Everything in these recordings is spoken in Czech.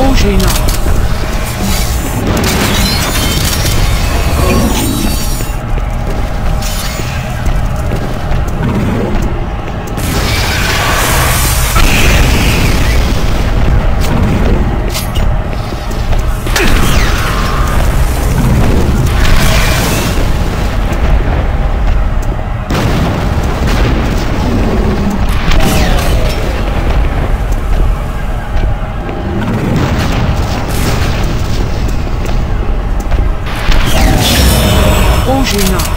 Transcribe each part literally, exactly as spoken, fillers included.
Použij nás. Použij nás.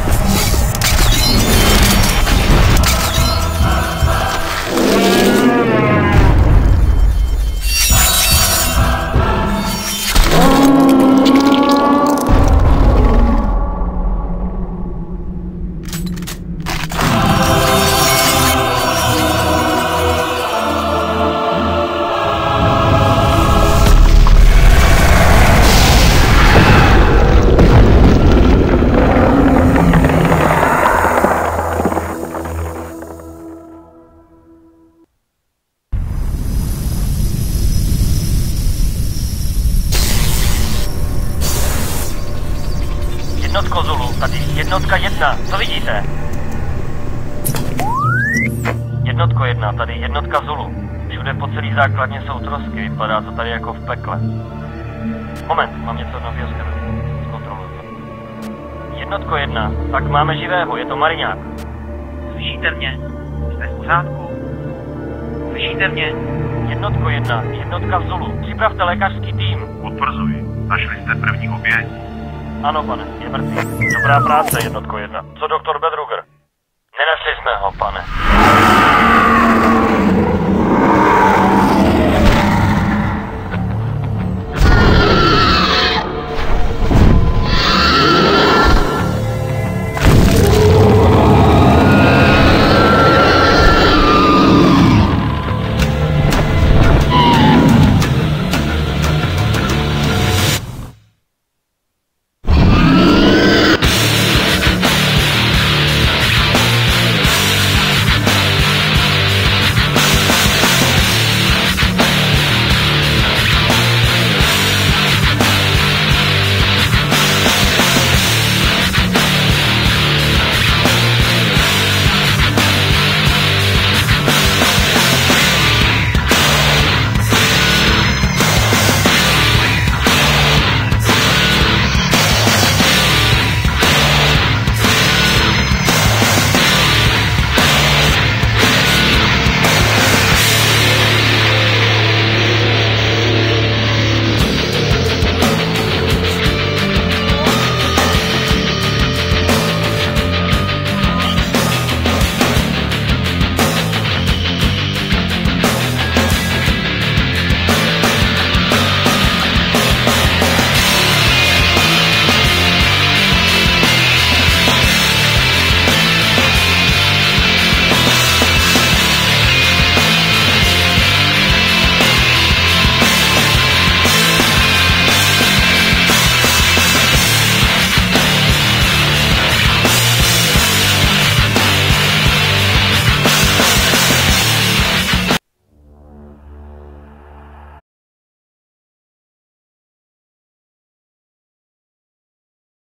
Jednotko Zulu, tady jednotka jedna, co vidíte? Jednotko jedna, tady jednotka Zulu. Všude po celý základně jsou trosky, vypadá to tady jako v pekle. Moment, mám něco nového zkontroluji to. Jednotko jedna, tak máme živého, je to Mariňák. Slyšíte mě? Jste v pořádku? Slyšíte mě? Jednotko jedna, jednotka Zulu, připravte lékařský tým. Potvrzuji, našli jste první oběť. Ano, pane, je mrtvý. Dobrá práce, jednotko jedna. Co doktor Bedruger? Nenašli jsme ho, pane.